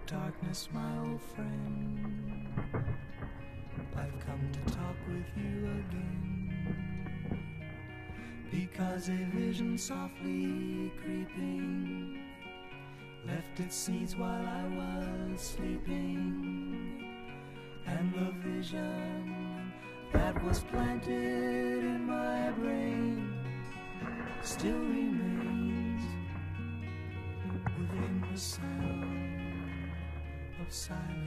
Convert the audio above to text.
Darkness, my old friend, I've come to talk with you again, because a vision softly creeping left its seeds while I was sleeping, and the vision that was planted in my brain still remains within the sound of silence.